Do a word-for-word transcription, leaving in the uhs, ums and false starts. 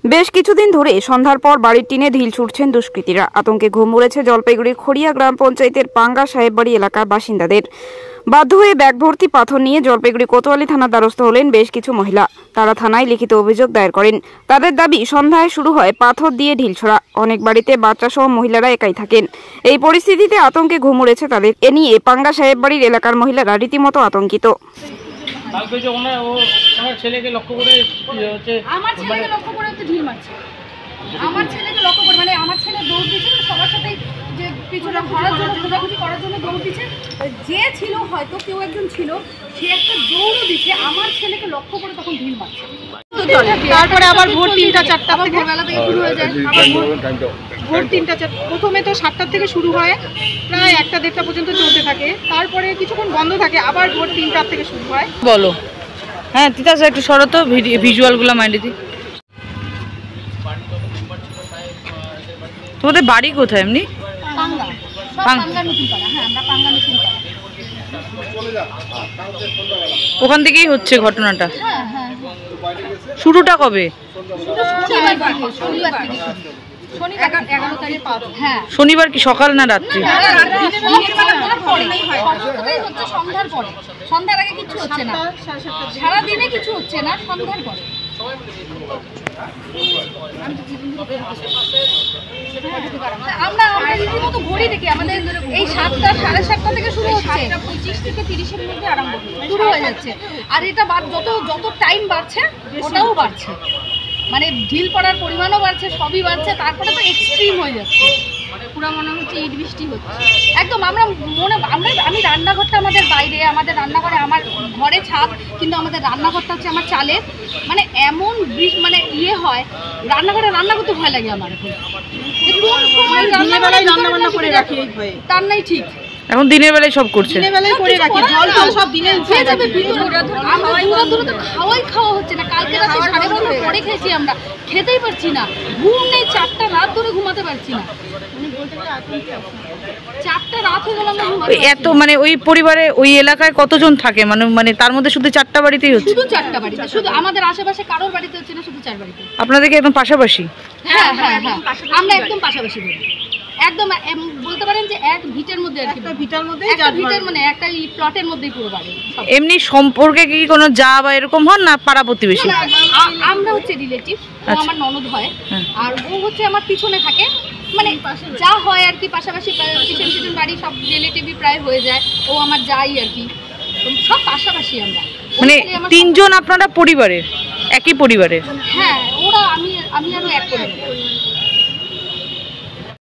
বেশ কিছুদিন ধরে সন্ধ্যার পর বাড়ির টিনে ঢিল ছুটছেন দুষ্কৃতীরা। আতঙ্কে ঘুম উড়েছে জলপাইগুড়ির খড়িয়া গ্রাম পঞ্চায়েতের পাঙ্গা সাহেববাড়ি এলাকার বাসিন্দাদের। বাধ্য হয়ে ব্যাগ ভর্তি পাথর নিয়ে জলপাইগুড়ি কোতোয়ালি থানার দ্বারস্থ হলেন বেশ কিছু মহিলা। তারা থানায় লিখিত অভিযোগ দায়ের করেন। তাদের দাবি, সন্ধ্যায় শুরু হয় পাথর দিয়ে ঢিল ছোড়া। অনেক বাড়িতে বাচ্চা সহ মহিলারা একাই থাকেন। এই পরিস্থিতিতে আতঙ্কে ঘুম উড়েছে তাদের। এ নিয়ে পাঙ্গা সাহেববাড়ির এলাকার মহিলারা রীতিমতো আতঙ্কিত। কালকে যে ওনার ও ওনার ছেলেকে লক্ষ্য করে হচ্ছে আমার ছেলেকে লক্ষ্য করে হচ্ছে ঢিল মারছে। আমার ছেলেকে লক্ষ্য করে মানে আমার ছেলে দৌড় দিচ্ছে সবার সাথে, যে পিছনে ঘোরার জন্য খোঁজাখুঁজি করার জন্য দৌড় দিচ্ছে। যে ছিল হয়তো কেউ একজন ছিল, সে একটা দৌড়ও দিচ্ছে, আমার ছেলেকে লক্ষ্য করে তখন ঢিল মারছে। তারপরে আবার ভোর তিনটা চারটা থেকে বেলা থেকে শুরু হয়ে যায়। ভোর তিনটা চারটা প্রথমে তো সাতটার থেকে শুরু হয়, প্রায় একটা দেড়টা পর্যন্ত চলতে থাকে। তারপরে কিছুক্ষণ বন্ধ থাকে, আবার ভোর তিনটার থেকে শুরু হয়। বলো। হ্যাঁ তিতাস একটু সরো তো, ভিজুয়ালগুলো মাইন্ডে দিই। তোমাদের বাড়ি কোথায় এমনি? পাঙ্গা, সব পাঙ্গা নতুন পাড়া। হ্যাঁ, আমরা পাঙ্গা নতুন পাড়া। ওখান থেকেই হচ্ছে ঘটনাটা। হ্যাঁ হ্যাঁ। শুরুটা কবে? শনিবার থেকে, শনিবার থেকে শনিবার এগারো তারিখ। হ্যাঁ, শনিবার কি সকাল না রাত্রি? সন্ধ্যার পরে, সন্ধ্যার আগে কিছু হচ্ছে না, সারাদিনে কিছু হচ্ছে না, সন্ধ্যার পরে। আমরা আমরা রীতিমতো ঘড়ি দেখি, আমাদের এই সাতটা সাড়ে সাতটা থেকে শুরু হচ্ছে, পঁচিশ থেকে তিরিশের মধ্যে আরম্ভ শুরু হয়ে যাচ্ছে। আর এটা যত যত টাইম বাড়ছে ওটাও বাড়ছে, মানে ঢিল পড়ার পরিমাণও বাড়ছে, সবই বাড়ছে। তারপরে তো এক্সট্রিম হয়ে যাচ্ছে, পুরো মনে হচ্ছে ইট বৃষ্টি হচ্ছে একদম। আমরা মনে আমরা আমি রান্নাঘরটা আমাদের বাইরে, আমাদের রান্নাঘরে, আমার ঘরে ছাদ, কিন্তু আমাদের রান্নাঘরটা হচ্ছে আমার চালের। মানে এমন মানে ইয়ে হয়, রান্নাঘরে রান্না করতে ভয় লাগে আমার এখন। কোন সময় রান্না বান্না করে রাখি তার নাই ঠিক। এখন দিনের বেলায় সব করছে, দিনের বেলায় করে রাখি, জল টল সব দিনে উঠে যাবে। আমরা খাওয়াই খাওয়া হচ্ছে না। কালকে রাতে সাড়ে বারোটার পরে খেয়েছি, আমরা খেতেই পারছি না, ঘুম নেই, চারটা রাত ধরে ঘুমাতে পারছি না। চারটা রাত হয়ে গেল আমরা এত মানে ওই পরিবারে ওই এলাকায় কতজন থাকে? মানে মানে তার মধ্যে শুধু চারটা বাড়িতেই হচ্ছে? শুধু চারটা বাড়িতে, শুধু আমাদের আশেপাশে কারোর বাড়িতে হচ্ছে না, শুধু চার বাড়িতে। আপনাদেরকে একদম পাশাপাশি? হ্যাঁ হ্যাঁ হ্যাঁ, আমরা একদম পাশাপাশি বলি, একদম বলতে পারেন যে এক ভিটের মধ্যে, একটা ভিটার মধ্যে, একটা ভিটের মানে একটা প্লটের মধ্যেই পুরো বাড়ি। এমনি সম্পর্কে কি কোনো যা বা এরকম হন না পাড়া প্রতিবেশী? আমরা হচ্ছে রিলেটিভ, ও আমার ননদ হয়, আর ও হচ্ছে আমার পিছনে থাকে, মানে যা হয় আর কি, পাশাপাশি পিছন পিছন বাড়ি সব রিলেটিভই প্রায় হয়ে যায়। ও আমার যাই আর কি, সব পাশাপাশি আমরা। মানে তিনজন আপনারা পরিবারের, একই পরিবারের? হ্যাঁ, ওরা আমি আমি আরো এক পরিবার।